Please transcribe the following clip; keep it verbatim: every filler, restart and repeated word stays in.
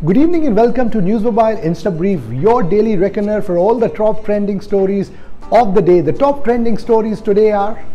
Good evening and welcome to NewsMobile InstaBrief, your daily reckoner for all the top trending stories of the day. The top trending stories today are: